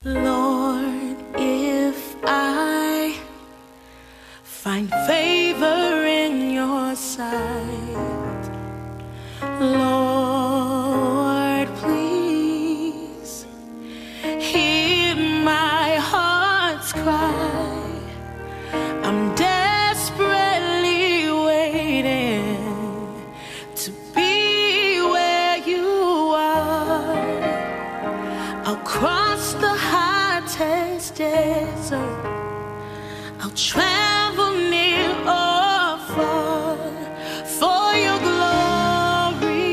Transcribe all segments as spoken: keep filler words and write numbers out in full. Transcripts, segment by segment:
Lord, if I find favor in your sight, Lord, please hear my heart's cry. I'm desperately waiting to be where you are. I'll cross the hottest desert. I'll travel near or far for your glory.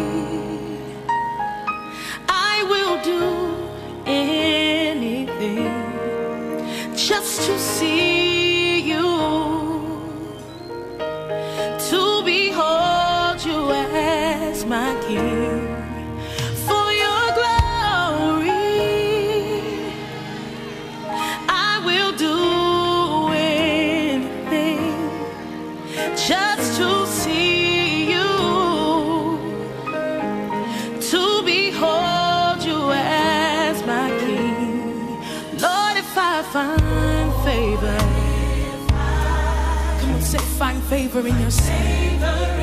I will do anything just to see you, to behold you as my King. For your glory, I will do anything just to see you, to behold you as my King. Lord, if I find favor, come on, say find favor in your sight.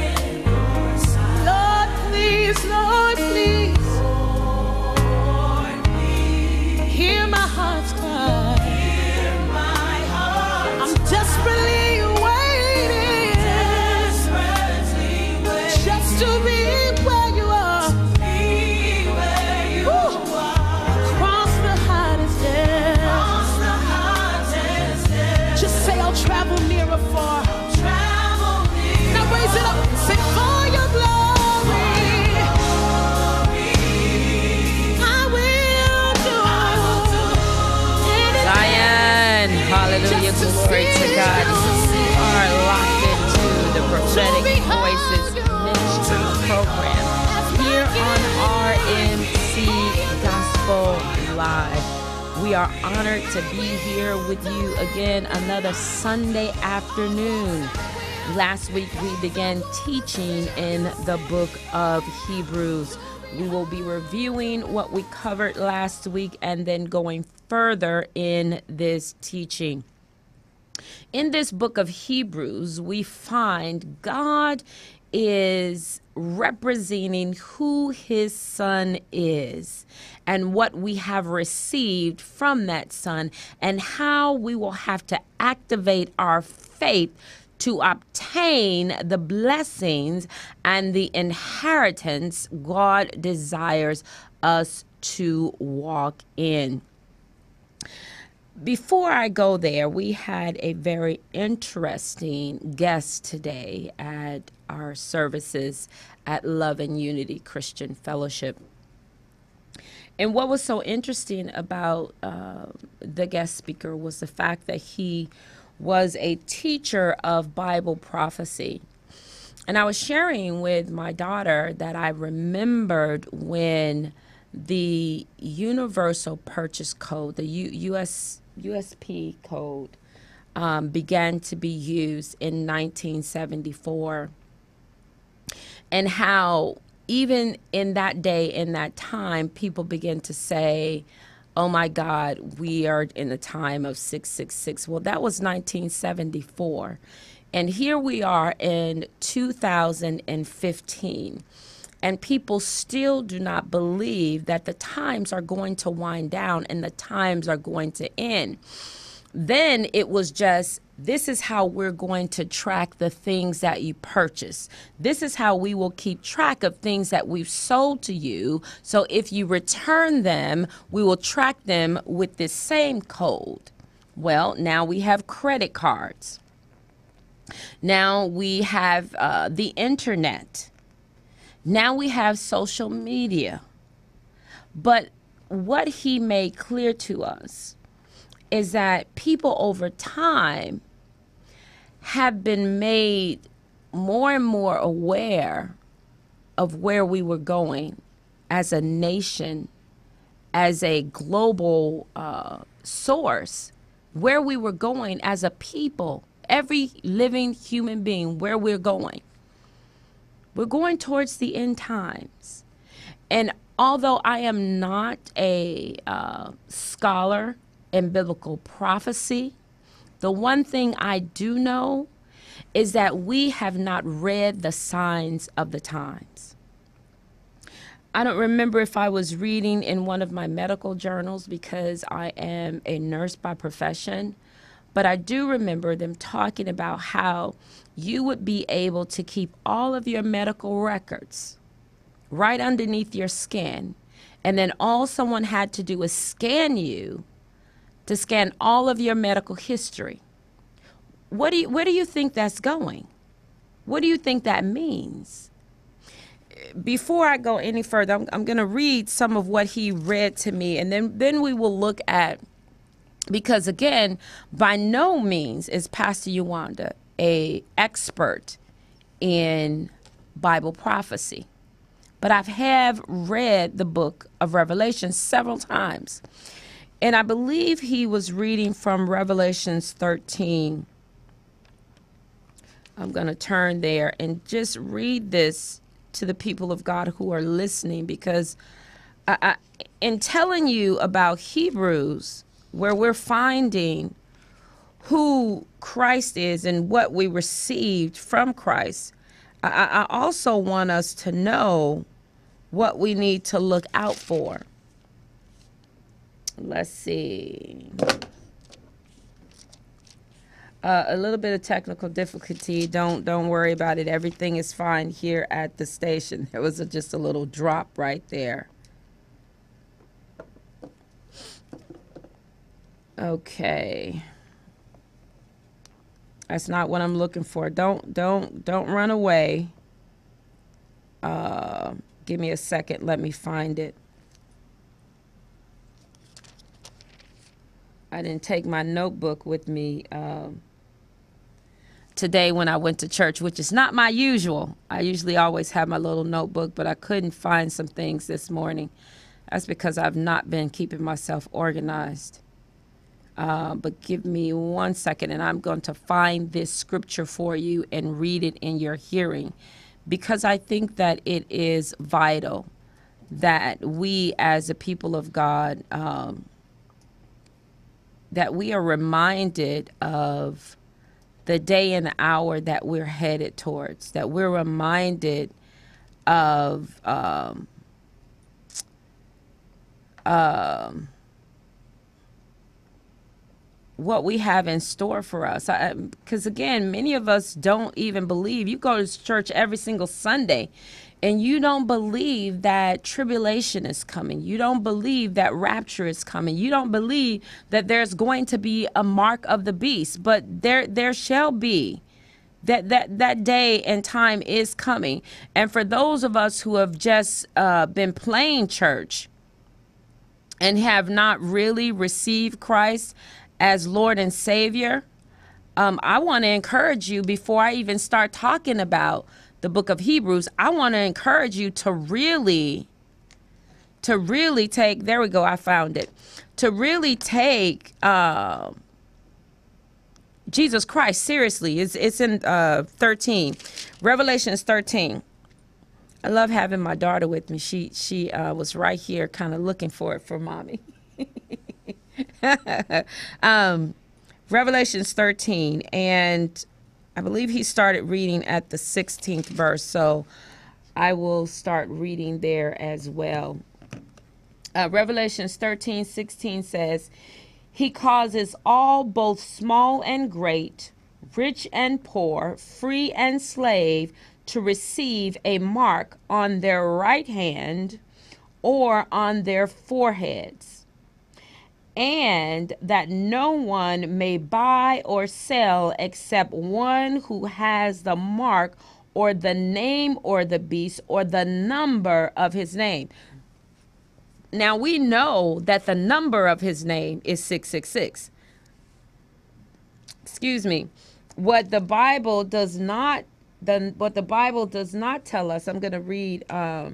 Lord, please, Lord, please, hear my heart's cry. I'm desperately waiting, just to be where you are. Woo. Across the hottest desert. Just say I'll travel near or far. Now raise it up, say for your glory, I will do anything. Zion, hallelujah, glory to God. You are locked into the Prophetic Voices Ministry program here on R M C Gospel Live. We are honored to be here with you again another Sunday afternoon. Last week we began teaching in the book of Hebrews. We will be reviewing what we covered last week and then going further in this teaching. In this book of Hebrews, we find God is representing who his son is and what we have received from that son and how we will have to activate our faith to obtain the blessings and the inheritance God desires us to walk in. Before I go there, we had a very interesting guest today at our services at Love and Unity Christian Fellowship. And what was so interesting about uh, the guest speaker was the fact that he was a teacher of Bible prophecy. And I was sharing with my daughter that I remembered when the Universal Purchase Code, the U- US U S P code, um, began to be used in nineteen seventy-four, and how even in that day, in that time, people begin to say, oh my God, we are in the time of six six six. Well, that was nineteen seventy-four. And here we are in two thousand fifteen. And people still do not believe that the times are going to wind down and the times are going to end. Then it was just, this is how we're going to track the things that you purchase. This is how we will keep track of things that we've sold to you. So if you return them, we will track them with this same code. Well, now we have credit cards. Now we have uh, the internet. Now we have social media. But what he made clear to us is that people over time have been made more and more aware of where we were going as a nation, as a global uh, source, where we were going as a people, every living human being, where we're going. We're going towards the end times. And although I am not a uh, scholar in biblical prophecy, the one thing I do know is that we have not read the signs of the times. I don't remember if I was reading in one of my medical journals because I am a nurse by profession, but I do remember them talking about how you would be able to keep all of your medical records right underneath your skin, and then all someone had to do was scan you to scan all of your medical history. What do you, where do you think that's going? What do you think that means? Before I go any further, I'm, I'm going to read some of what he read to me, and then, then we will look at, because again, by no means is Pastor Uwanda a expert in Bible prophecy, but I have read the book of Revelation several times, and I believe he was reading from Revelations thirteen. I'm going to turn there and just read this to the people of God who are listening, because I, I, in telling you about Hebrews, where we're finding who Christ is and what we received from Christ, I, I also want us to know what we need to look out for. Let's see. Uh, a little bit of technical difficulty. Don't don't worry about it. Everything is fine here at the station. There was a, just a little drop right there. Okay. That's not what I'm looking for. Don't don't don't run away. Uh, give me a second. Let me find it. I didn't take my notebook with me um, today when I went to church, which is not my usual. I usually always have my little notebook, but I couldn't find some things this morning. That's because I've not been keeping myself organized. Uh, but give me one second, and I'm going to find this scripture for you and read it in your hearing, because I think that it is vital that we as a people of God, um, that we are reminded of the day and the hour that we're headed towards, that we're reminded of um, um, what we have in store for us. Because again, many of us don't even believe. You go to church every single Sunday and you don't believe that tribulation is coming. You don't believe that rapture is coming. You don't believe that there's going to be a mark of the beast. But there there shall be. That, that, that day and time is coming. And for those of us who have just uh, been playing church and have not really received Christ as Lord and Savior, um, I want to encourage you, before I even start talking about the book of Hebrews, I want to encourage you to really, to really take, there we go, I found it, to really take uh, Jesus Christ seriously. It's, it's in uh, thirteen, Revelations thirteen. I love having my daughter with me. She, she uh, was right here kind of looking for it for mommy. um, Revelations thirteen, and I believe he started reading at the sixteenth verse, so I will start reading there as well. Uh, Revelations thirteen sixteen says, "He causes all, both small and great, rich and poor, free and slave, to receive a mark on their right hand or on their foreheads, and that no one may buy or sell except one who has the mark or the name or the beast or the number of his name." Now we know that the number of his name is six six six. Excuse me. What the Bible does not, the, what the Bible does not tell us, I'm going to read um,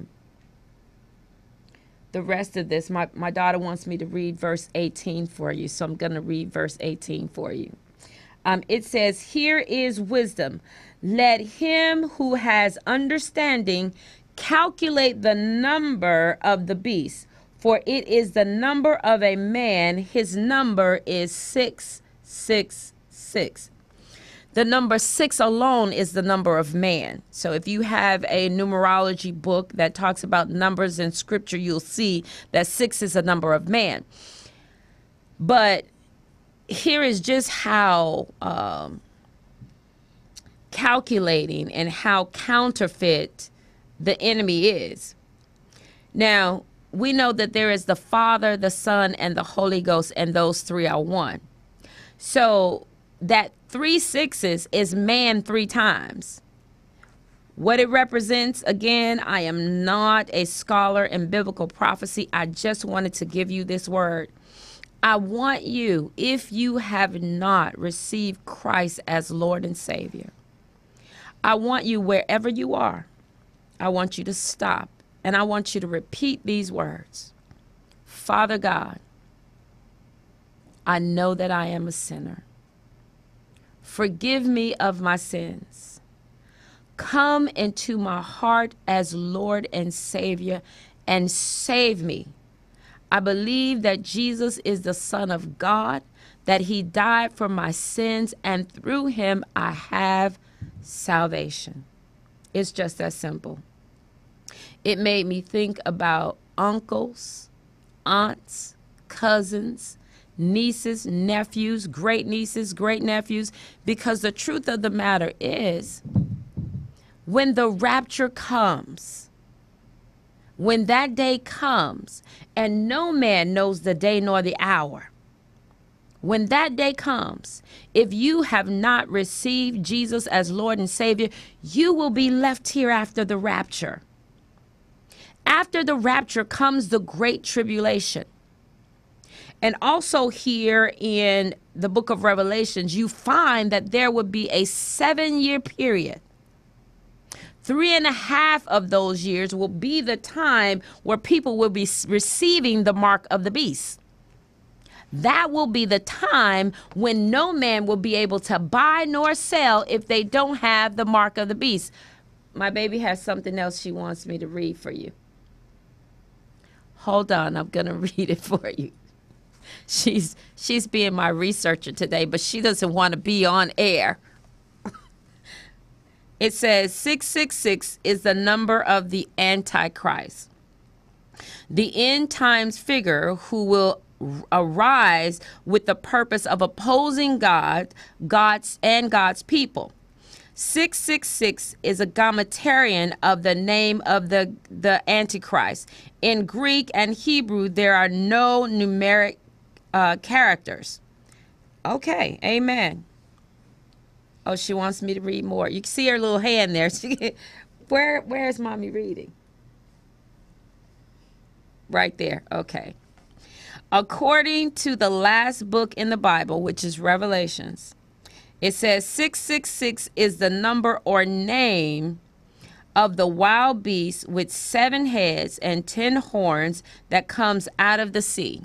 the rest of this. My, my daughter wants me to read verse eighteen for you, so I'm going to read verse eighteen for you. Um, it says, "Here is wisdom. Let him who has understanding calculate the number of the beast, for it is the number of a man. His number is six six six. The number six alone is the number of man. So if you have a numerology book that talks about numbers in scripture, you'll see that six is a number of man. But here is just how um, calculating and how counterfeit the enemy is. Now, we know that there is the Father, the Son, and the Holy Ghost, and those three are one. So that three sixes is man three times. What it represents, again, I am not a scholar in biblical prophecy. I just wanted to give you this word. I want you, if you have not received Christ as Lord and Savior, I want you, wherever you are, I want you to stop, and I want you to repeat these words. Father God, I know that I am a sinner. Forgive me of my sins. Come into my heart as Lord and Savior and save me. I believe that Jesus is the Son of God, that he died for my sins, and through him I have salvation. It's just that simple. It made me think about uncles, aunts, cousins, nieces, nephews, great nieces, great nephews, because the truth of the matter is, when the rapture comes, when that day comes, and no man knows the day nor the hour, when that day comes, if you have not received Jesus as Lord and Savior, you will be left here after the rapture. After the rapture comes the great tribulation. And also here in the book of Revelations, you find that there would be a seven-year period. Three and a half of those years will be the time where people will be receiving the mark of the beast. That will be the time when no man will be able to buy nor sell if they don't have the mark of the beast. My baby has something else she wants me to read for you. Hold on, I'm going to read it for you. She's she's being my researcher today, but she doesn't want to be on air. It says six six six is the number of the Antichrist, the end times figure who will arise with the purpose of opposing God, God's and God's people. six six six is a gammaterian of the name of the, the Antichrist. In Greek and Hebrew, there are no numeric uh, characters. Okay, amen. Oh, she wants me to read more. You can see her little hand there. She, where, where is mommy reading? Right there, okay. According to the last book in the Bible, which is Revelations, it says six six six is the number or name of the wild beast with seven heads and ten horns that comes out of the sea.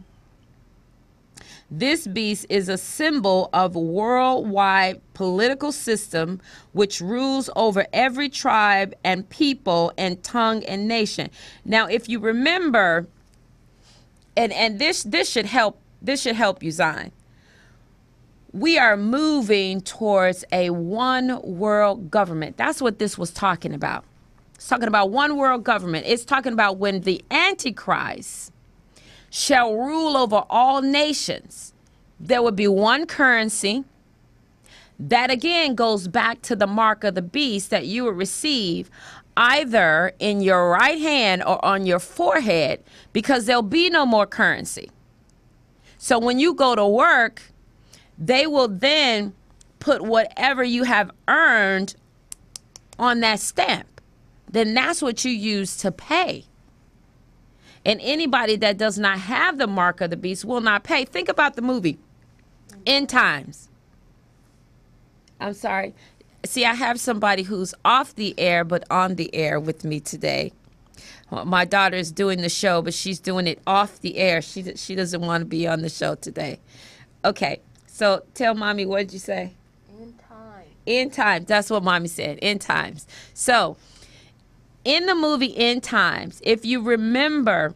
This beast is a symbol of a worldwide political system which rules over every tribe and people and tongue and nation. Now, if you remember, and, and this this should help this should help you, Zion. We are moving towards a one world government. That's what this was talking about. It's talking about one world government. It's talking about when the Antichrist shall rule over all nations. There would be one currency. That again goes back to the mark of the beast that you will receive either in your right hand or on your forehead, because there'll be no more currency. So when you go to work, they will then put whatever you have earned on that stamp. Then that's what you use to pay. And anybody that does not have the mark of the beast will not pay. Think about the movie End Times. I'm sorry. See, I have somebody who's off the air but on the air with me today. Well, my daughter is doing the show, but she's doing it off the air. She, she doesn't want to be on the show today. Okay. So tell mommy, what did you say? End time. End times. That's what mommy said. End times. So in the movie End Times, if you remember,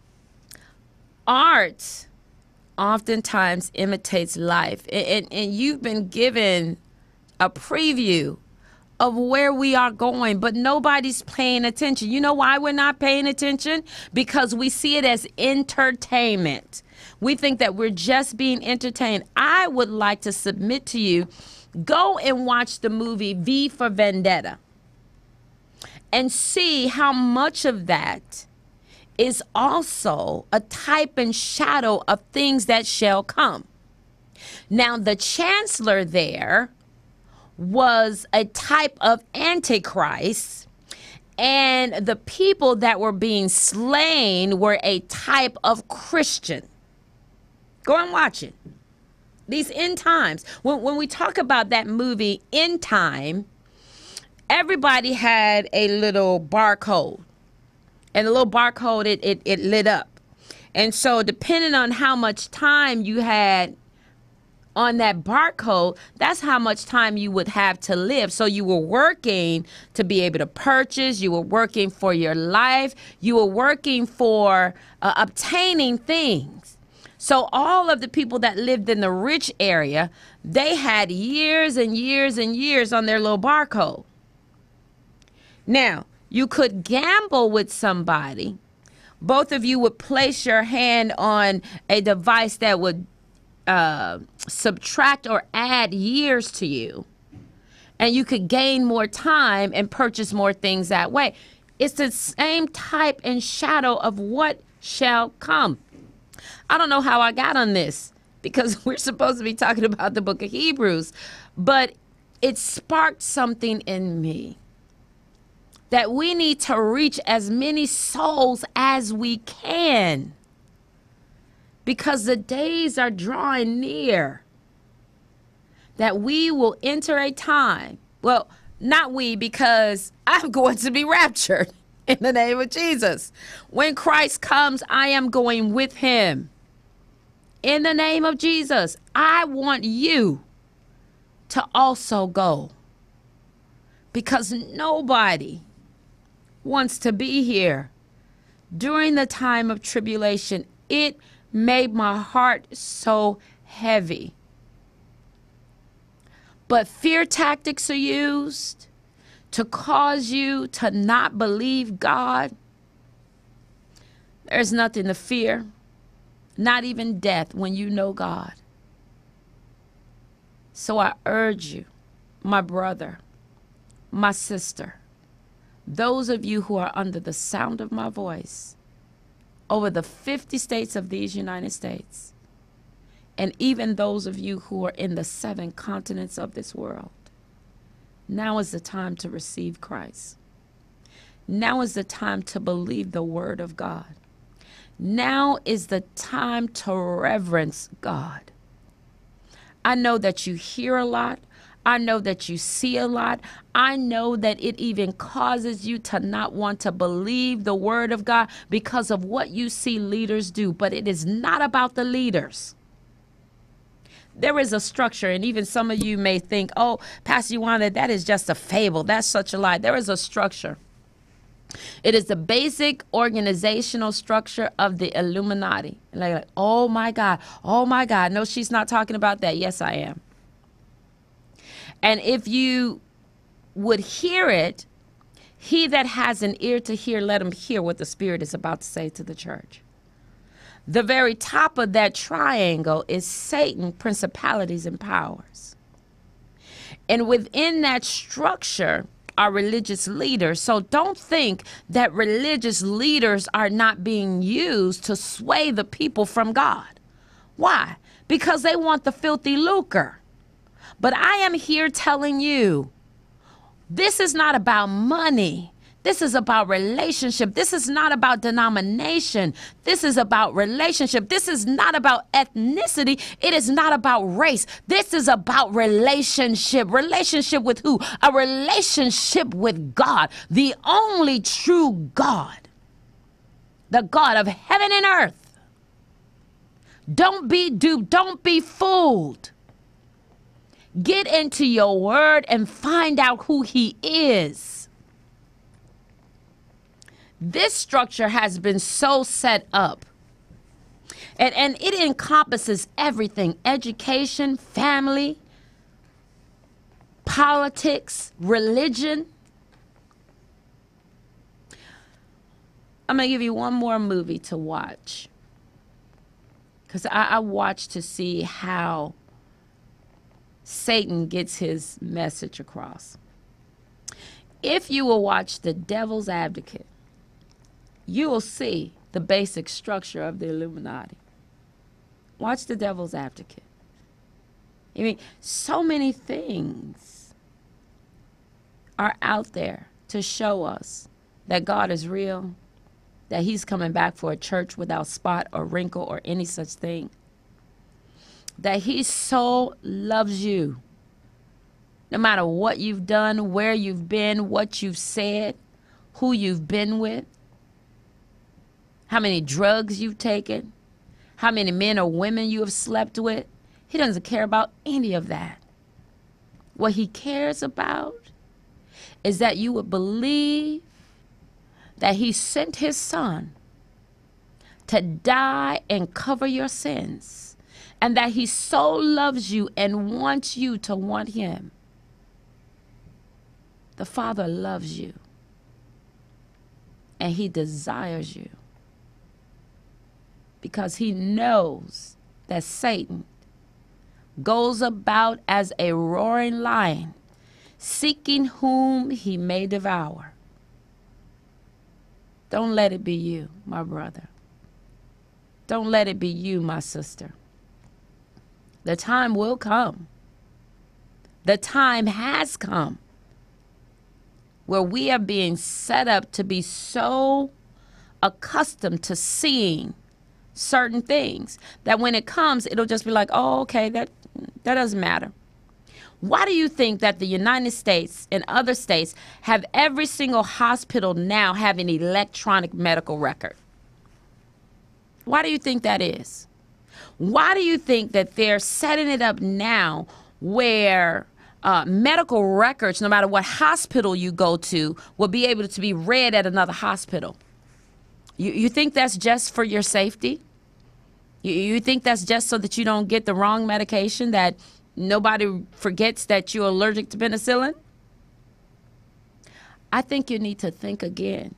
art oftentimes imitates life. And, and, and you've been given a preview of where we are going, but nobody's paying attention. You know why we're not paying attention? Because we see it as entertainment. We think that we're just being entertained. I would like to submit to you, go and watch the movie V for Vendetta and see how much of that is also a type and shadow of things that shall come. Now, the chancellor there was a type of antichrist, and the people that were being slain were a type of Christian. Go and watch it. These end times. When, when we talk about that movie, End Time, everybody had a little barcode. And the little barcode, it, it, it lit up. And so depending on how much time you had on that barcode, that's how much time you would have to live. So you were working to be able to purchase. You were working for your life. You were working for uh, obtaining things. So all of the people that lived in the rich area, they had years and years and years on their little barcode. Now, you could gamble with somebody. Both of you would place your hand on a device that would uh, subtract or add years to you. And you could gain more time and purchase more things that way. It's the same type and shadow of what shall come. I don't know how I got on this, because we're supposed to be talking about the book of Hebrews, but it sparked something in me that we need to reach as many souls as we can, because the days are drawing near that we will enter a time. Well, not we, because I'm going to be raptured in the name of Jesus. When Christ comes, I am going with him. In the name of Jesus, I want you to also go, because nobody wants to be here during the time of tribulation. It made my heart so heavy. But fear tactics are used to cause you to not believe God. There's nothing to fear, not even death, when you know God. So I urge you, my brother, my sister, those of you who are under the sound of my voice, over the fifty states of these United States, and even those of you who are in the seven continents of this world, now is the time to receive Christ. Now is the time to believe the word of God. Now is the time to reverence God. I know that you hear a lot. I know that you see a lot. I know that it even causes you to not want to believe the word of God because of what you see leaders do. But it is not about the leaders. There is a structure, and even some of you may think, oh, Pastor Uwanda, that is just a fable. That's such a lie. There is a structure. It is the basic organizational structure of the Illuminati. Like, like, oh my God, oh my God. No, she's not talking about that. Yes, I am. And if you would hear it, he that has an ear to hear, let him hear what the Spirit is about to say to the church. The very top of that triangle is Satan, principalities, and powers. And within that structure are religious leaders. So don't think that religious leaders are not being used to sway the people from God. Why? Because they want the filthy lucre. But I am here telling you, this is not about money. This is about relationship. This is not about denomination. This is about relationship. This is not about ethnicity. It is not about race. This is about relationship. Relationship with who? A relationship with God, the only true God, the God of heaven and earth. Don't be duped. Don't be fooled. Get into your word and find out who he is. This structure has been so set up. And, and it encompasses everything: education, family, politics, religion. I'm going to give you one more movie to watch, because I, I watched to see how Satan gets his message across. If you will watch The Devil's Advocate, you will see the basic structure of the Illuminati. Watch The Devil's Advocate. I mean, so many things are out there to show us that God is real, that he's coming back for a church without spot or wrinkle or any such thing, that he so loves you. No matter what you've done, where you've been, what you've said, who you've been with, how many drugs you've taken, how many men or women you have slept with. He doesn't care about any of that. What he cares about is that you would believe that he sent his son to die and cover your sins, and that he so loves you and wants you to want him. The Father loves you, and he desires you, because he knows that Satan goes about as a roaring lion, seeking whom he may devour. Don't let it be you, my brother. Don't let it be you, my sister. The time will come. The time has come where we are being set up to be so accustomed to seeing certain things that when it comes, it'll just be like, oh, okay, that that doesn't matter. Why do you think that the United States and other states have every single hospital now have an electronic medical record? Why do you think that is? Why do you think that they're setting it up now where uh, medical records, no matter what hospital you go to, will be able to be read at another hospital? You, you think that's just for your safety? You, you think that's just so that you don't get the wrong medication, that nobody forgets that you're allergic to penicillin? I think you need to think again.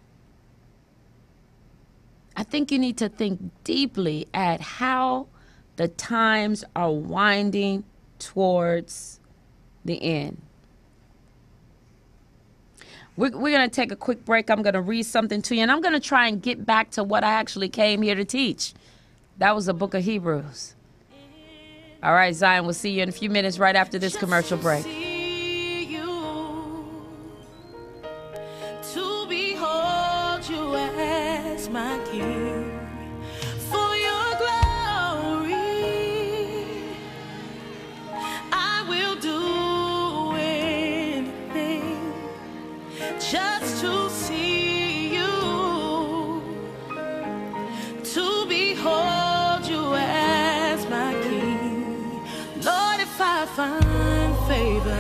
I think you need to think deeply at how the times are winding towards the end. We're, we're going to take a quick break. I'm going to read something to you, and I'm going to try and get back to what I actually came here to teach. That was the book of Hebrews. All right, Zion, we'll see you in a few minutes right after this commercial break. To behold you as my King, for your glory, I will do anything just to see you, to behold you as my King. Lord, if I find favor,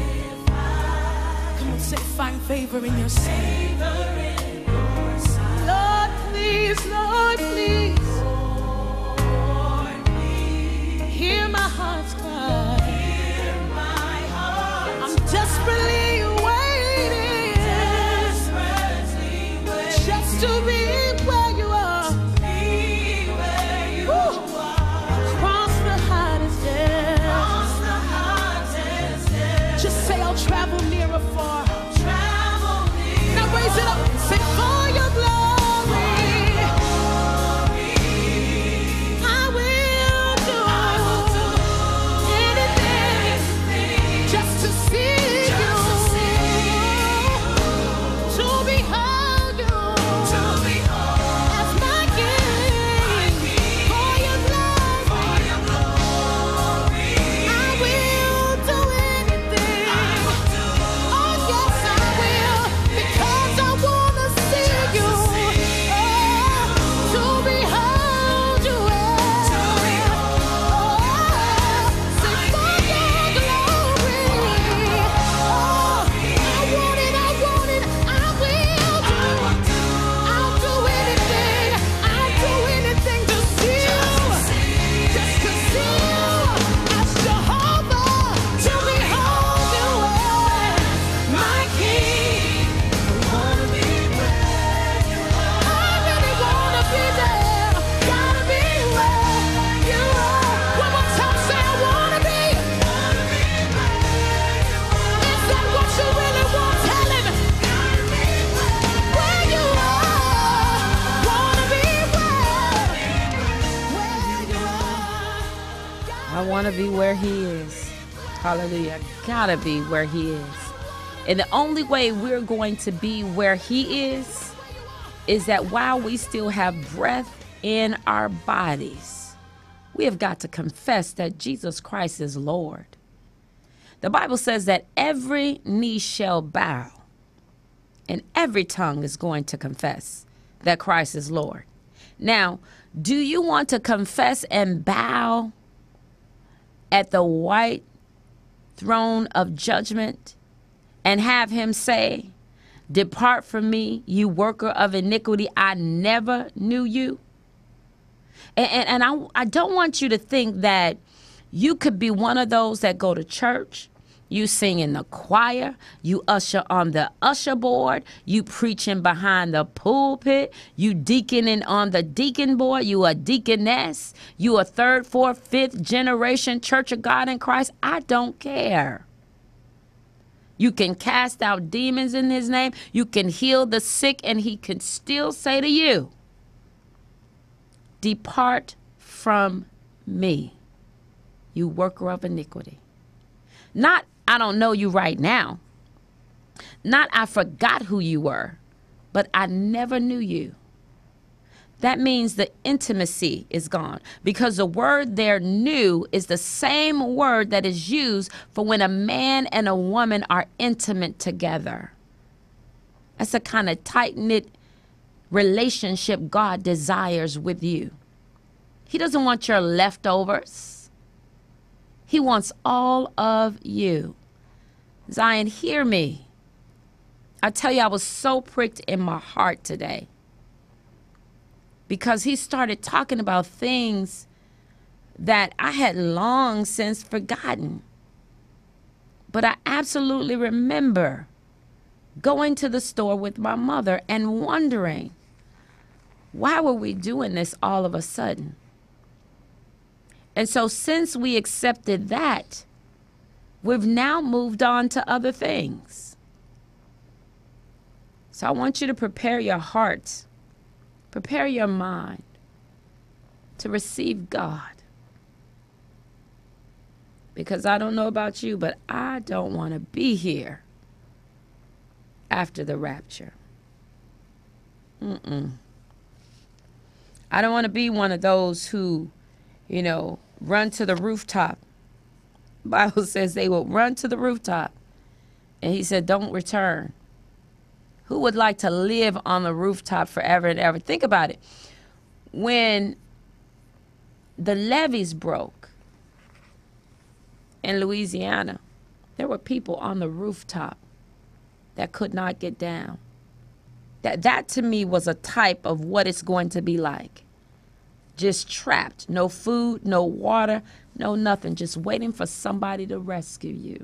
come on, say find favor in your sight. Lord, please, Lord, please, Lord, please, hear my heart's cry. Hear my heart's I'm desperately waiting, desperately waiting, just to be where you are, be where you Woo. Are. Across the hottest day, across the hottest day. Just say I'll travel near or far. Travel near. Now raise it up, say for your glory. I will do, I will do want to be where he is. Hallelujah. I gotta be where he is. And the only way we're going to be where he is is that while we still have breath in our bodies, we have got to confess that Jesus Christ is Lord. The Bible says that every knee shall bow and every tongue is going to confess that Christ is Lord. Now, do you want to confess and bow at the white throne of judgment and have him say, "Depart from me, you worker of iniquity, I never knew you"? And, and, and I, I don't want you to think that you could be one of those that go to church, you sing in the choir, you usher on the usher board, you preaching behind the pulpit, you deaconing on the deacon board, you a deaconess, you a third, fourth, fifth generation Church of God in Christ. I don't care. You can cast out demons in his name. You can heal the sick, and he can still say to you, "Depart from me, you worker of iniquity." Not, "I don't know you right now." Not, "I forgot who you were," but "I never knew you." That means the intimacy is gone, because the word there, "new," is the same word that is used for when a man and a woman are intimate together. That's a kind of tight-knit relationship God desires with you. He doesn't want your leftovers. He wants all of you. Zion, hear me. I tell you, I was so pricked in my heart today, because he started talking about things that I had long since forgotten. But I absolutely remember going to the store with my mother and wondering, why were we doing this all of a sudden? And so since we accepted that, we've now moved on to other things. So I want you to prepare your hearts. Prepare your mind to receive God. Because I don't know about you, but I don't want to be here after the rapture. Mm-mm. I don't want to be one of those who, you know, run to the rooftop. The Bible says they will run to the rooftop. And he said, don't return. Who would like to live on the rooftop forever and ever? Think about it. When the levees broke in Louisiana, there were people on the rooftop that could not get down. That, that to me was a type of what it's going to be like. Just trapped. No food, no water, no nothing. Just waiting for somebody to rescue you.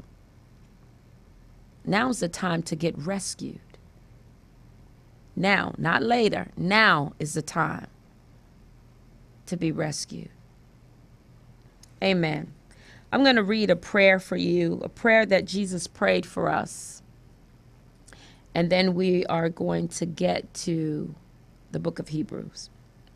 Now's the time to get rescued. Now, not later. Now is the time to be rescued. Amen. I'm going to read a prayer for you, a prayer that Jesus prayed for us. And then we are going to get to the book of Hebrews.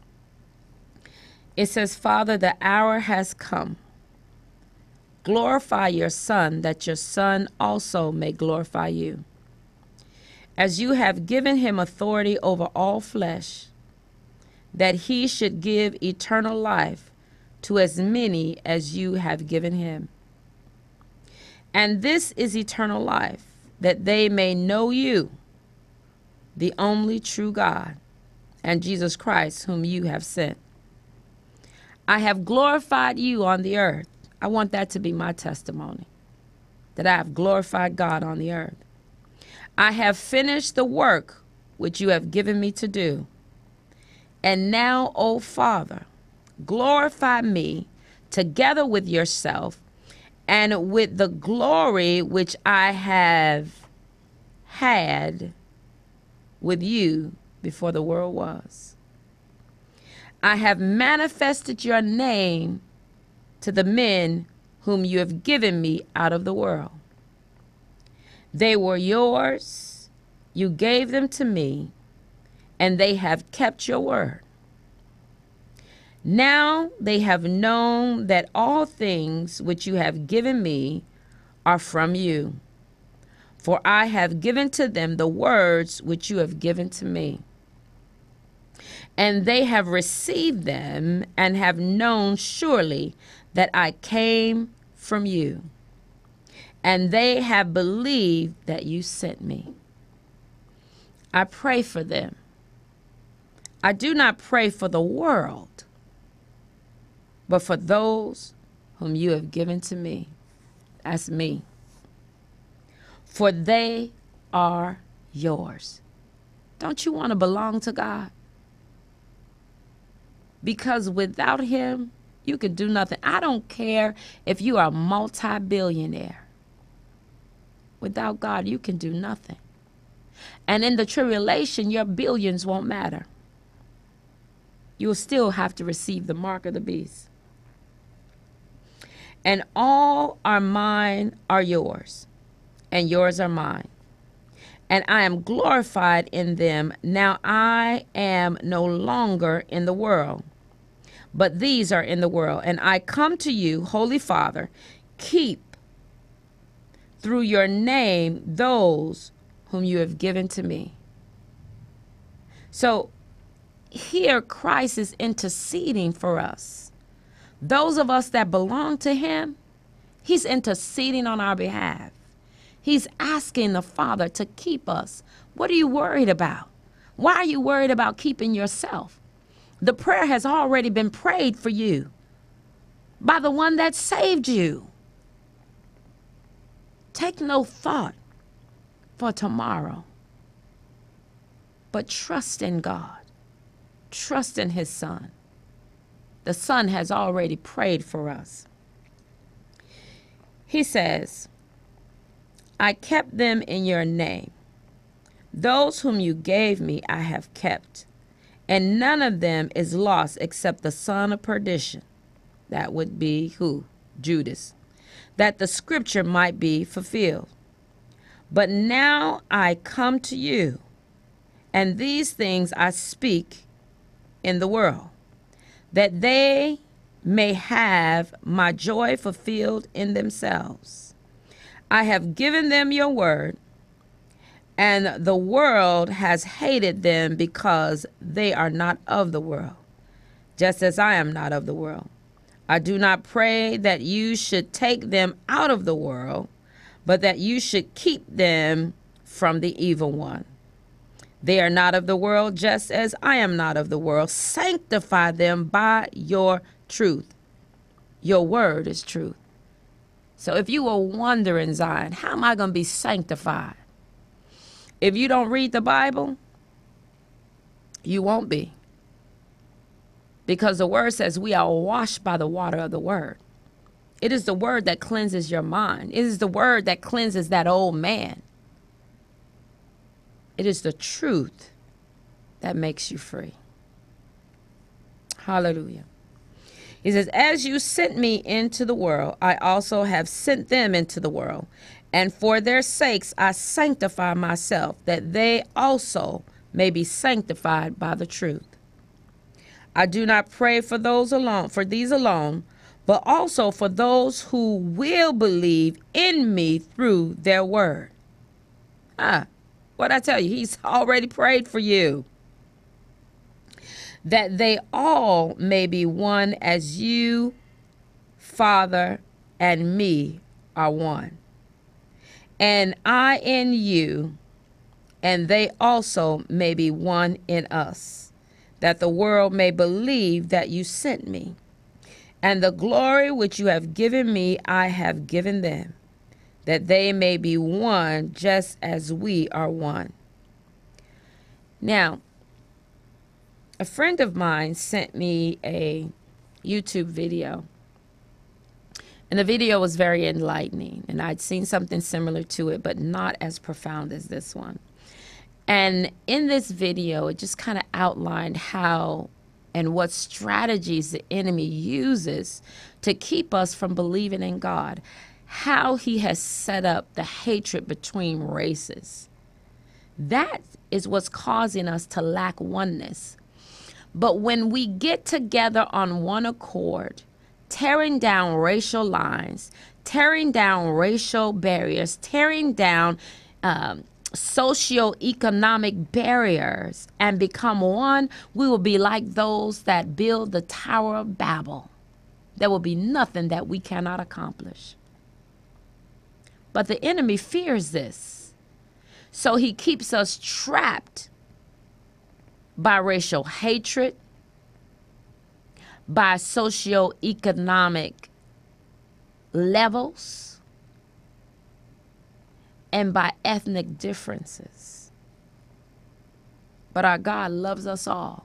It says, Father, the hour has come. Glorify your Son, that your Son also may glorify you. As you have given him authority over all flesh, that he should give eternal life to as many as you have given him. And this is eternal life, that they may know you, the only true God, and Jesus Christ, whom you have sent. I have glorified you on the earth. I want that to be my testimony, that I have glorified God on the earth. I have finished the work which you have given me to do. And now, O Father, glorify me together with yourself and with the glory which I have had with you before the world was. I have manifested your name to the men whom you have given me out of the world. They were yours, you gave them to me, and they have kept your word. Now they have known that all things which you have given me are from you. For I have given to them the words which you have given to me. And they have received them and have known surely that I came from you. And they have believed that you sent me. I pray for them. I do not pray for the world, but for those whom you have given to me. That's me. For they are yours. Don't you want to belong to God? Because without him, you could do nothing. I don't care if you are a multi-billionaire. Without God, you can do nothing. And in the tribulation, your billions won't matter. You will still have to receive the mark of the beast. And all are mine are yours, and yours are mine. And I am glorified in them. Now I am no longer in the world, but these are in the world. And I come to you, Holy Father, keep through your name those whom you have given to me. So here Christ is interceding for us. Those of us that belong to him, he's interceding on our behalf. He's asking the Father to keep us. What are you worried about? Why are you worried about keeping yourself? The prayer has already been prayed for you by the one that saved you. Take no thought for tomorrow, but trust in God. Trust in his Son. The Son has already prayed for us. He says, I kept them in your name. Those whom you gave me I have kept, and none of them is lost except the son of perdition. That would be who? Judas. That the scripture might be fulfilled. But now I come to you, and these things I speak in the world, that they may have my joy fulfilled in themselves. I have given them your word, and the world has hated them because they are not of the world, just as I am not of the world. I do not pray that you should take them out of the world, but that you should keep them from the evil one. They are not of the world, just as I am not of the world. Sanctify them by your truth. Your word is truth. So if you were wondering, Zion, how am I going to be sanctified? If you don't read the Bible, you won't be. Because the word says we are washed by the water of the word. It is the word that cleanses your mind. It is the word that cleanses that old man. It is the truth that makes you free. Hallelujah. He says, as you sent me into the world, I also have sent them into the world. And for their sakes I sanctify myself, that they also may be sanctified by the truth. I do not pray for those alone, for these alone, but also for those who will believe in me through their word. Ah, what I tell you, he's already prayed for you. That they all may be one as you, Father, and me are one. And I in you, and they also may be one in us, that the world may believe that you sent me. And the glory which you have given me, I have given them, that they may be one just as we are one. Now, a friend of mine sent me a YouTube video, and the video was very enlightening, and I'd seen something similar to it, but not as profound as this one. And in this video, it just kind of outlined how and what strategies the enemy uses to keep us from believing in God, how he has set up the hatred between races. That is what's causing us to lack oneness. But when we get together on one accord, tearing down racial lines, tearing down racial barriers, tearing down um, socioeconomic barriers, and become one, we will be like those that build the Tower of Babel. There will be nothing that we cannot accomplish. But the enemy fears this. So he keeps us trapped by racial hatred, by socioeconomic levels, and by ethnic differences. But our God loves us all.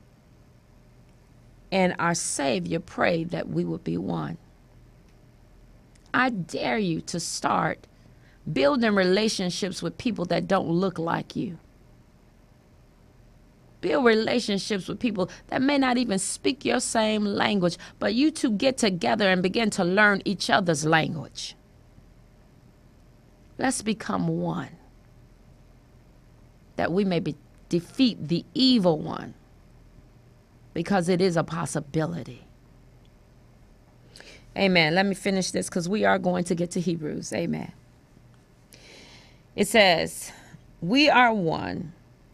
And our Savior prayed that we would be one. I dare you to start building relationships with people that don't look like you. Build relationships with people that may not even speak your same language, but you two get together and begin to learn each other's language. Let's become one, that we may be, defeat the evil one, because it is a possibility. Amen. Let me finish this because we are going to get to Hebrews. Amen. It says, we are one,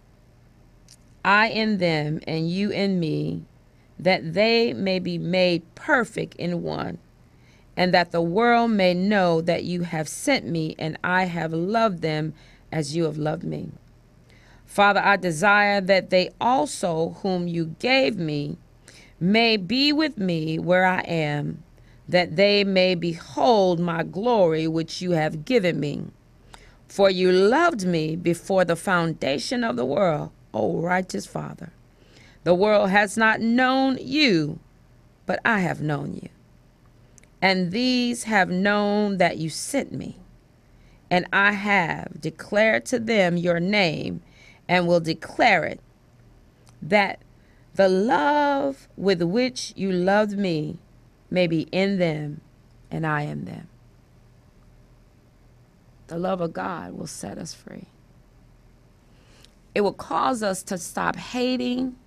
I in them and you in me, that they may be made perfect in one, and that the world may know that you have sent me and I have loved them as you have loved me. Father, I desire that they also whom you gave me may be with me where I am, that they may behold my glory which you have given me. For you loved me before the foundation of the world, O righteous Father. The world has not known you, but I have known you. And these have known that you sent me. And I have declared to them your name, and will declare it, that the love with which you loved me may be in them, and I in them. The love of God will set us free. It will cause us to stop hating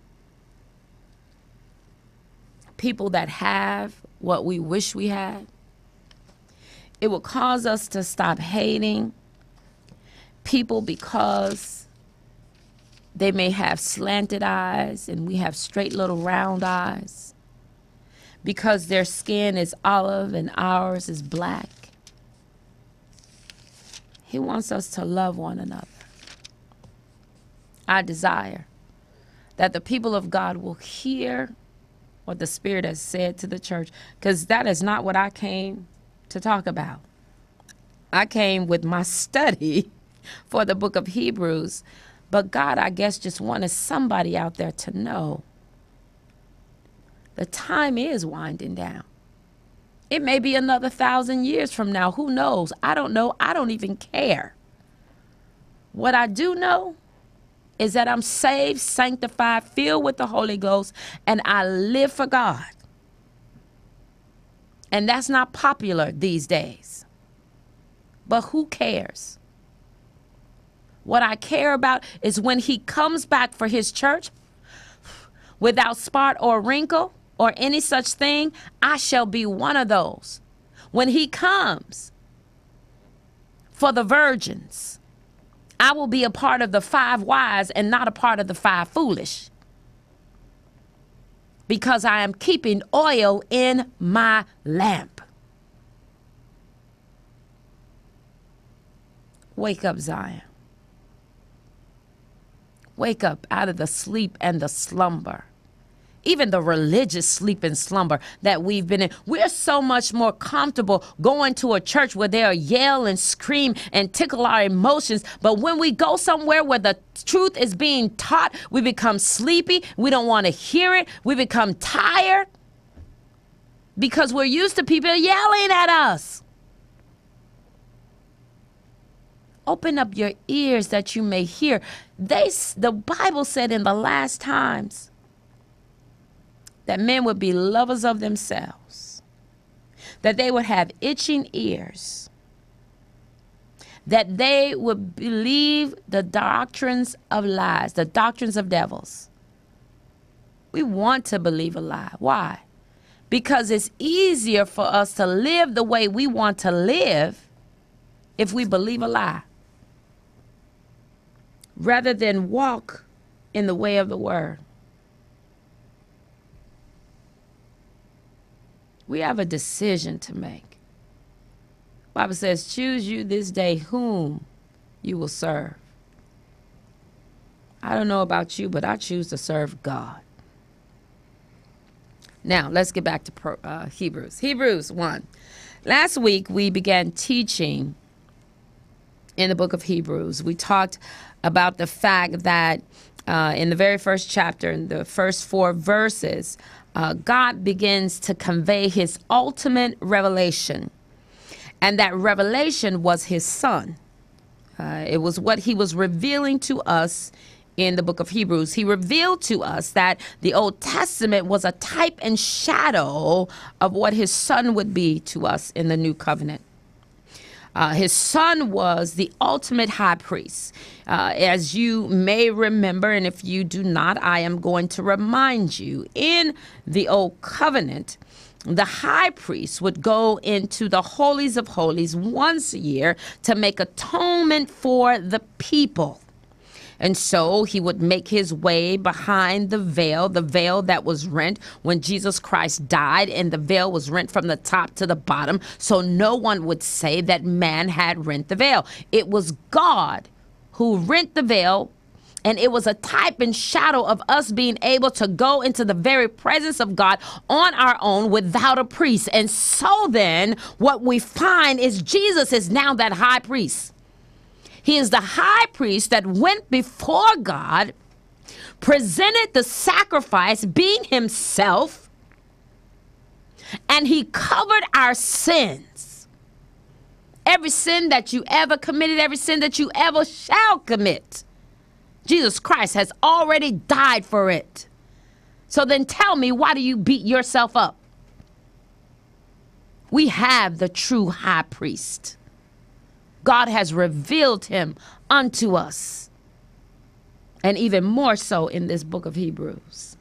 people that have what we wish we had. It will cause us to stop hating people because they may have slanted eyes and we have straight little round eyes, because their skin is olive and ours is black. He wants us to love one another. I desire that the people of God will hear what the Spirit has said to the church, because that is not what I came to talk about. I came with my study for the book of Hebrews, but God, I guess, just wanted somebody out there to know the time is winding down. It may be another thousand years from now. Who knows? I don't know. I don't even care. What I do know is that I'm saved, sanctified, filled with the Holy Ghost, and I live for God. And that's not popular these days. But who cares? What I care about is when he comes back for his church without spot or wrinkle or any such thing, I shall be one of those. When he comes for the virgins, I will be a part of the five wise and not a part of the five foolish, because I am keeping oil in my lamp. Wake up, Zion. Wake up out of the sleep and the slumber. Even the religious sleep and slumber that we've been in. We're so much more comfortable going to a church where they'll yell and scream and tickle our emotions. But when we go somewhere where the truth is being taught, we become sleepy. We don't want to hear it. We become tired because we're used to people yelling at us. Open up your ears that you may hear. They, the Bible said in the last times that men would be lovers of themselves, that they would have itching ears, that they would believe the doctrines of lies, the doctrines of devils, We want to believe a lie. Why? Because it's easier for us to live the way we want to live if we believe a lie, rather than walk in the way of the word. We have a decision to make. The Bible says, choose you this day whom you will serve. I don't know about you, but I choose to serve God. Now, let's get back to uh, Hebrews. Hebrews one. Last week, we began teaching in the book of Hebrews. We talked about the fact that uh, in the very first chapter, in the first four verses, uh, God begins to convey his ultimate revelation. And that revelation was his son. Uh, it was what he was revealing to us in the book of Hebrews. He revealed to us that the Old Testament was a type and shadow of what his son would be to us in the new covenant. Uh, his son was the ultimate high priest. Uh, as you may remember, and if you do not, I am going to remind you, in the Old Covenant, the high priest would go into the holies of holies once a year to make atonement for the people. And so he would make his way behind the veil, the veil that was rent when Jesus Christ died, and the veil was rent from the top to the bottom. So no one would say that man had rent the veil. It was God who rent the veil, and it was a type and shadow of us being able to go into the very presence of God on our own without a priest. And so then what we find is Jesus is now that high priest. He is the high priest that went before God, presented the sacrifice, being himself, and he covered our sins. Every sin that you ever committed, every sin that you ever shall commit, Jesus Christ has already died for it. So then tell me, why do you beat yourself up? We have the true high priest. God has revealed him unto us, and even more so in this book of Hebrews.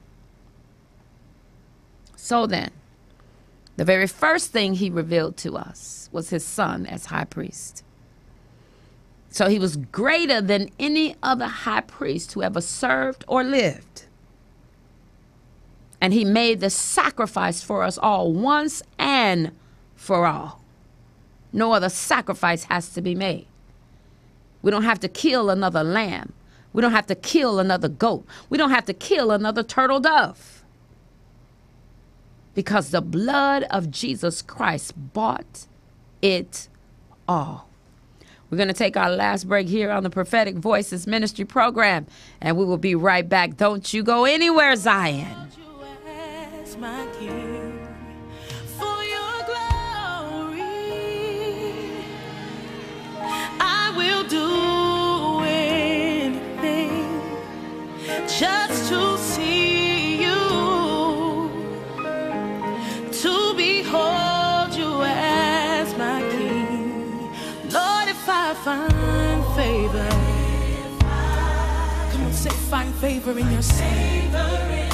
So then, the very first thing he revealed to us was his son as high priest. So he was greater than any other high priest who ever served or lived. And he made the sacrifice for us all once and for all. No other sacrifice has to be made. We don't have to kill another lamb. We don't have to kill another goat. We don't have to kill another turtle dove. Because the blood of Jesus Christ bought it all. We're going to take our last break here on the Prophetic Voices Ministry Program, and we will be right back. Don't you go anywhere, Zion. My King, for your glory, I will do anything just to see you, to behold you as my King. Lord, if I find favor, come on, say find favor in your sight.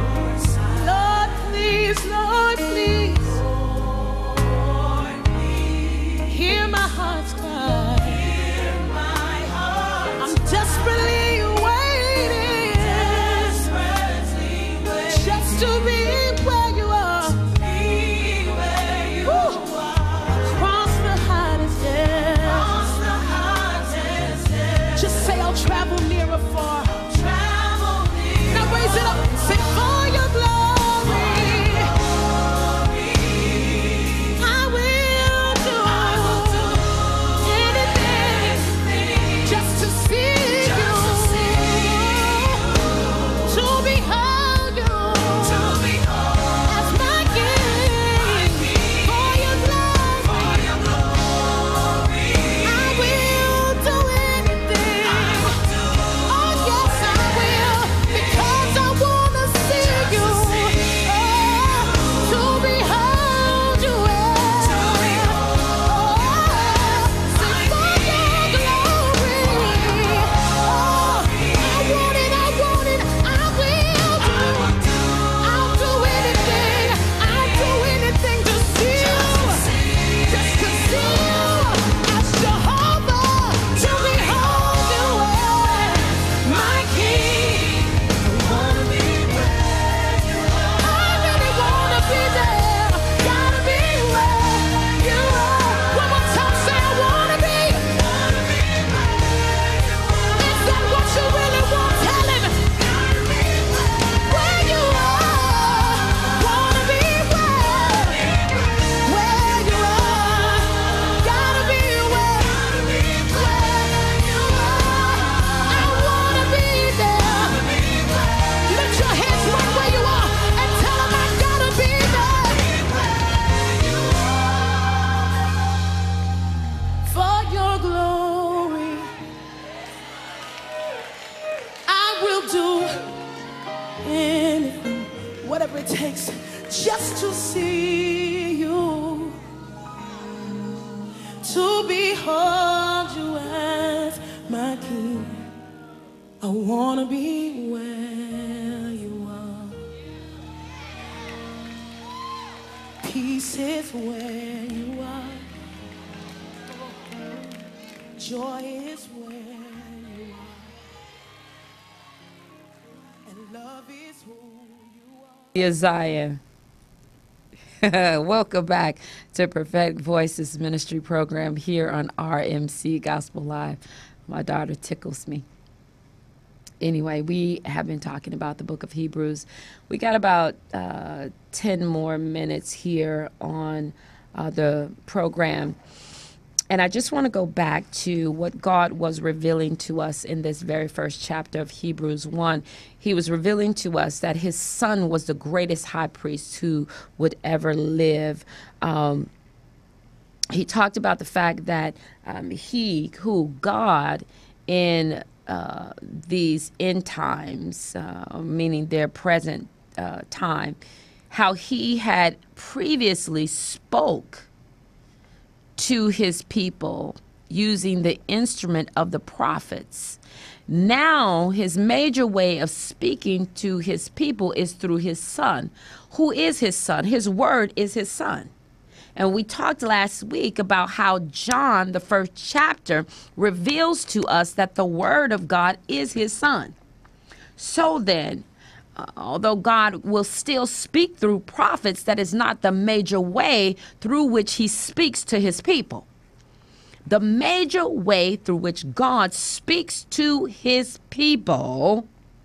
Please, Lord, please, Lord, please, hear my heart's cry. Hear my heart's I'm desperately waiting, desperately waiting, just to be where you are, be where you Woo. Are, across the hottest day, across the hottest day. Just say I'll travel near or far. I'll travel near. Now raise it up, say for your glory. do anything, whatever it takes, just to see you, to behold you as my King. I wanna be where you are. Peace is where you are. Joy is where you are. And love is who you are. Isaiah. Welcome back to Prophetic Voices Ministry Program here on R M C Gospel Live. My daughter tickles me. Anyway, we have been talking about the book of Hebrews. We got about uh, ten more minutes here on uh, the program. And I just want to go back to what God was revealing to us in this very first chapter of Hebrews one. He was revealing to us that his son was the greatest high priest who would ever live. Um, he talked about the fact that um, he, who God, in uh, these end times, uh, meaning their present uh, time, how he had previously spoke to his people using the instrument of the prophets. Now his major way of speaking to his people is through his son. Who is his son? His word is his son. And we talked last week about how John, the first chapter, reveals to us that the word of God is his son. So then, Uh, although God will still speak through prophets, that is not the major way through which he speaks to his people. The major way through which God speaks to his people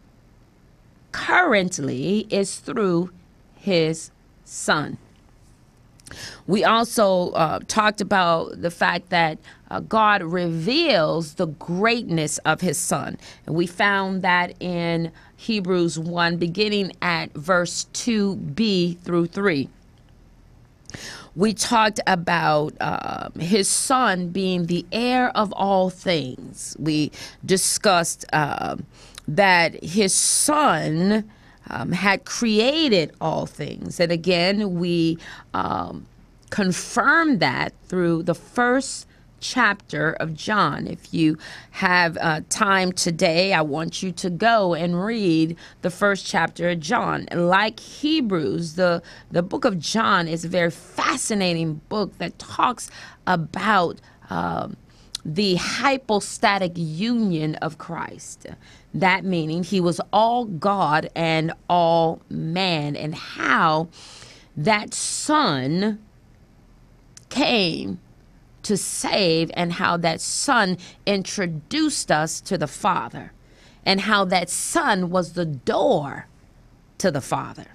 currently is through his son. We also uh, talked about the fact that uh, God reveals the greatness of his son. And we found that in Hebrews one, beginning at verse two b through three. We talked about uh, his son being the heir of all things. We discussed uh, that his son Um, had created all things. And again, we um, confirmed that through the first chapter of John. If you have uh, time today, I want you to go and read the first chapter of John. Like Hebrews, the, the book of John is a very fascinating book that talks about um, the hypostatic union of Christ. That meaning he was all God and all man, and how that son came to save, and how that son introduced us to the Father, and how that son was the door to the Father.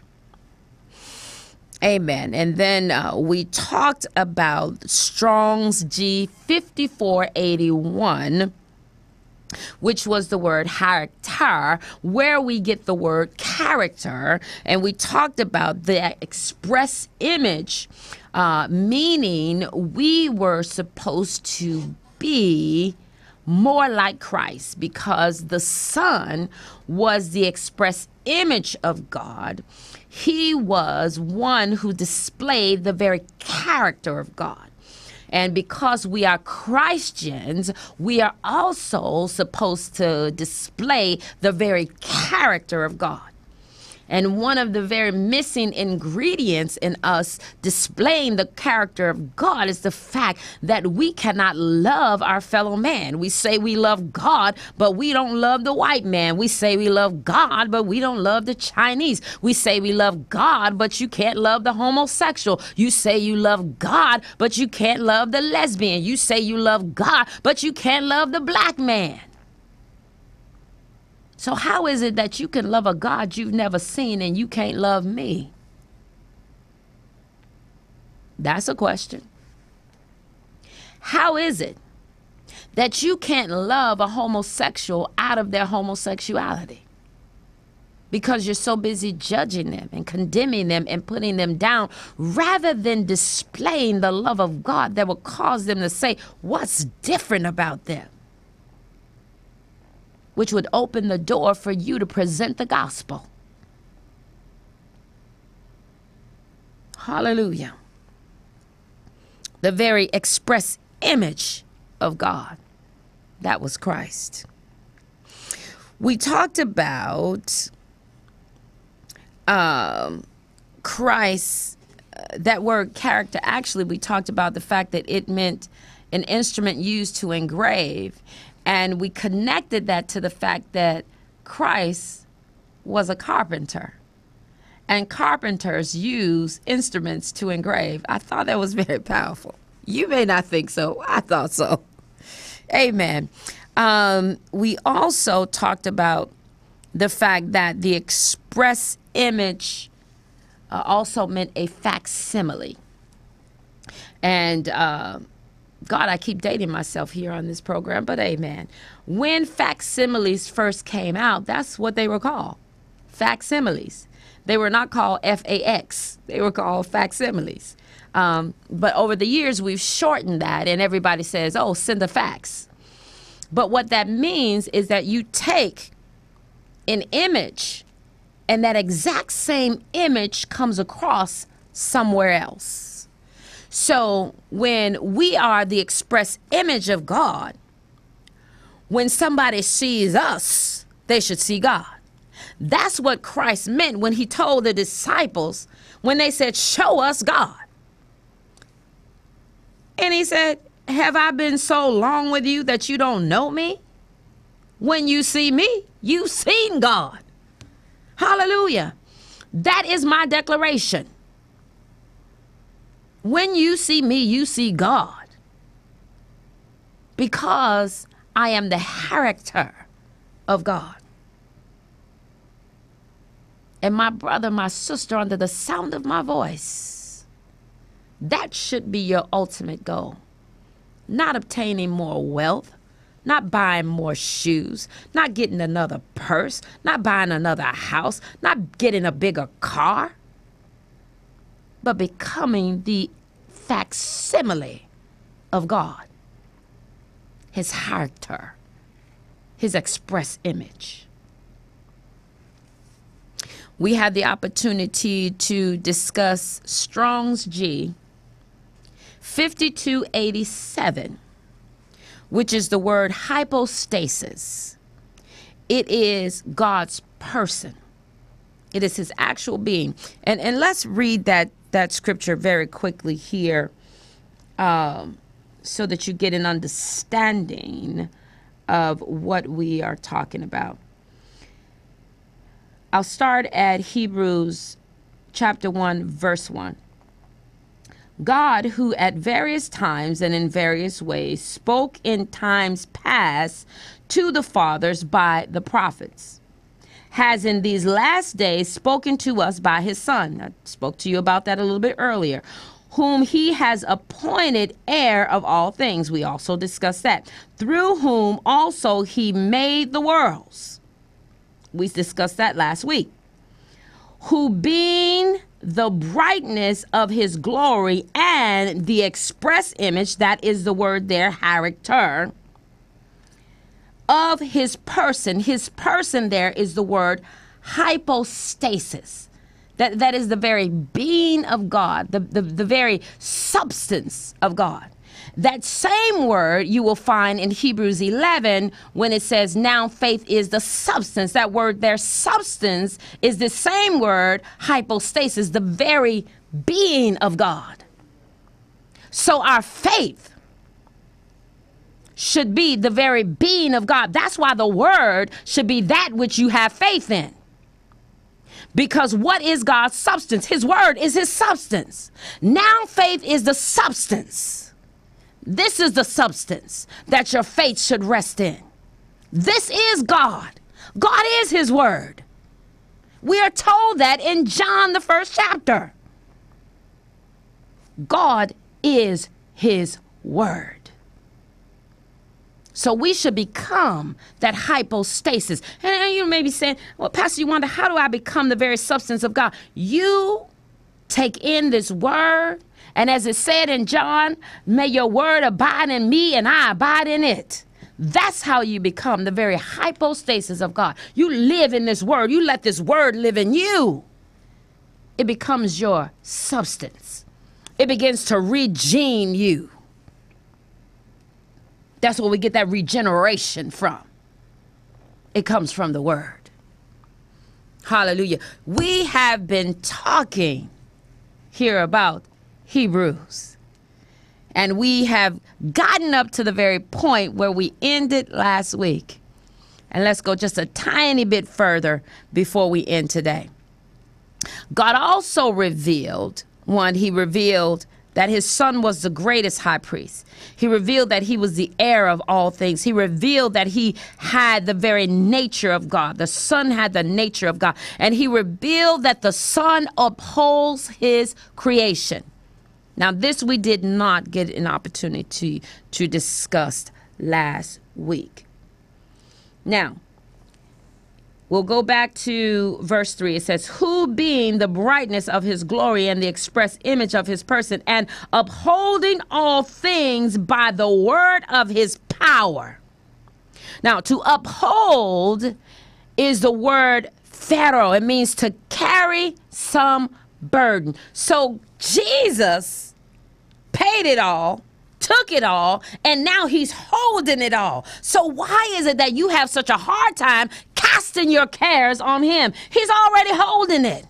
Amen. And then uh, we talked about Strong's G fifty-four eighty-one, which was the word character, where we get the word character. And we talked about the express image, uh, meaning we were supposed to be more like Christ, because the Son was the express image of God. He was one who displayed the very character of God. And because we are Christians, we are also supposed to display the very character of God. And one of the very missing ingredients in us displaying the character of God is the fact that we cannot love our fellow man. We say we love God, but we don't love the white man. We say we love God, but we don't love the Chinese. We say we love God, but you can't love the homosexual. You say you love God, but you can't love the lesbian. You say you love God, but you can't love the black man. So how is it that you can love a God you've never seen and you can't love me? That's a question. How is it that you can't love a homosexual out of their homosexuality? Because you're so busy judging them and condemning them and putting them down, rather than displaying the love of God that will cause them to say, what's different about them? which would open the door for you to present the gospel. Hallelujah. The very express image of God. That was Christ. We talked about um, Christ, uh, that word character. Actually, we talked about the fact that it meant an instrument used to engrave. And we connected that to the fact that Christ was a carpenter. And carpenters use instruments to engrave. I thought that was very powerful. You may not think so. I thought so. Amen. Um, we also talked about the fact that the express image uh, also meant a facsimile. And uh, God, I keep dating myself here on this program, but amen. When facsimiles first came out, that's what they were called, facsimiles. They were not called F A X. They were called facsimiles. Um, but over the years, we've shortened that, and everybody says, oh, send a fax. But what that means is that you take an image, and that exact same image comes across somewhere else. So when we are the express image of God, when somebody sees us, they should see God. That's what Christ meant when he told the disciples, when they said, show us God. And he said, have I been so long with you that you don't know me? When you see me, you've seen God. Hallelujah. That is my declaration. When you see me, you see God. Because I am the character of God. And my brother, my sister, under the sound of my voice, that should be your ultimate goal. Not obtaining more wealth, not buying more shoes, not getting another purse, not buying another house, not getting a bigger car, but becoming the facsimile of God, his character, his express image. We had the opportunity to discuss Strong's G fifty-two eighty-seven, which is the word hypostasis. It is God's person. It is his actual being. And and let's read that, that scripture very quickly here um, so that you get an understanding of what we are talking about. I'll start at Hebrews chapter one, verse one. God, who at various times and in various ways spoke in times past to the fathers by the prophets, has in these last days spoken to us by his Son. I spoke to you about that a little bit earlier. Whom he has appointed heir of all things. We also discussed that. Through whom also he made the worlds. We discussed that last week. Who being the brightness of his glory and the express image, that is the word there, character, of his person. His person there is the word hypostasis. That, that is the very being of God, the, the, the very substance of God. That same word you will find in Hebrews eleven when it says, now faith is the substance. That word there, substance, is the same word, hypostasis, the very being of God. So our faith should be the very being of God. That's why the word should be that which you have faith in. Because what is God's substance? His word is his substance. Now faith is the substance. This is the substance that your faith should rest in. This is God. God is his word. We are told that in John, the first chapter. God is his word. So we should become that hypostasis. And you may be saying, well, Pastor Uwanda, how do I become the very substance of God? You take in this word. And as it said in John, may your word abide in me and I abide in it. That's how you become the very hypostasis of God. You live in this word. You let this word live in you. It becomes your substance. It begins to regene you. That's where we get that regeneration from. It comes from the word. Hallelujah. We have been talking here about Hebrews. And we have gotten up to the very point where we ended last week. And let's go just a tiny bit further before we end today. God also revealed, one, he revealed that his son was the greatest high priest. He revealed that he was the heir of all things. He revealed that he had the very nature of God. The son had the nature of God. And he revealed that the son upholds his creation. Now, this we did not get an opportunity to, to discuss last week. Now, we'll go back to verse three. It says, who being the brightness of his glory and the express image of his person, and upholding all things by the word of his power. Now, to uphold is the word pharaoh. It means to carry some burden. So Jesus paid it all, took it all, and now he's holding it all. So why is it that you have such a hard time casting your cares on him? He's already holding it.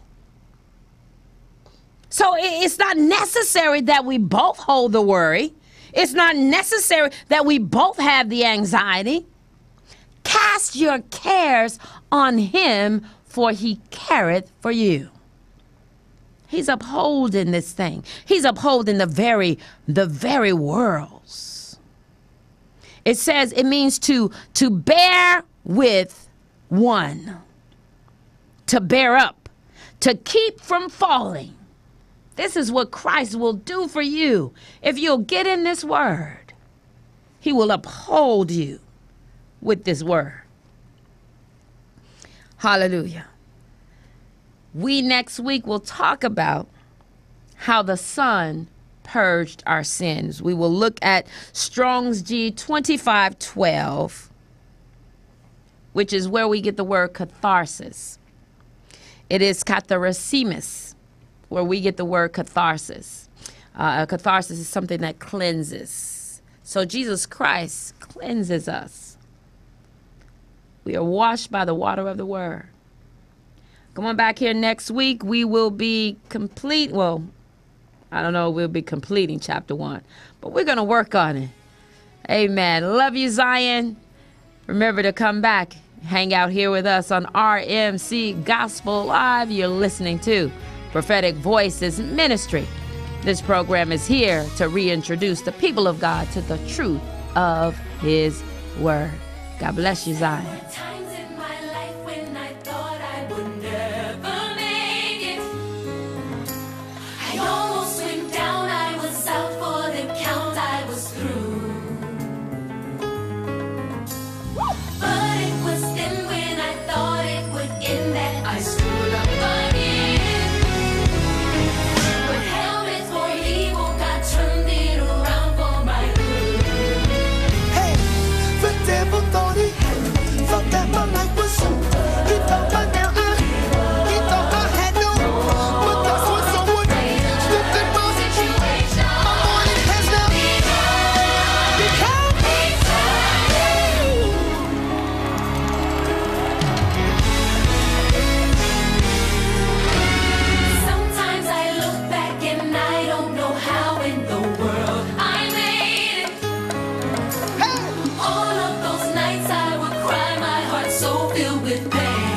So it's not necessary that we both hold the worry. It's not necessary that we both have the anxiety. Cast your cares on him, for he careth for you. He's upholding this thing. He's upholding the very, the very worlds. It says it means to, to bear with one, to bear up, to keep from falling. This is what Christ will do for you. If you'll get in this word, he will uphold you with this word. Hallelujah. We next week will talk about how the Son purged our sins. We will look at Strong's G twenty-five twelve, which is where we get the word catharsis. It is katharasimus, where we get the word catharsis. Uh, a catharsis is something that cleanses. So Jesus Christ cleanses us. We are washed by the water of the word. Come on back here next week. We will be complete. Well, I don't know. We'll be completing chapter one, but we're going to work on it. Amen. Love you, Zion. Remember to come back. Hang out here with us on R M C Gospel Live. You're listening to Prophetic Voices Ministry. This program is here to reintroduce the people of God to the truth of his word. God bless you, Zion. All of those nights I would cry, my heart so filled with pain.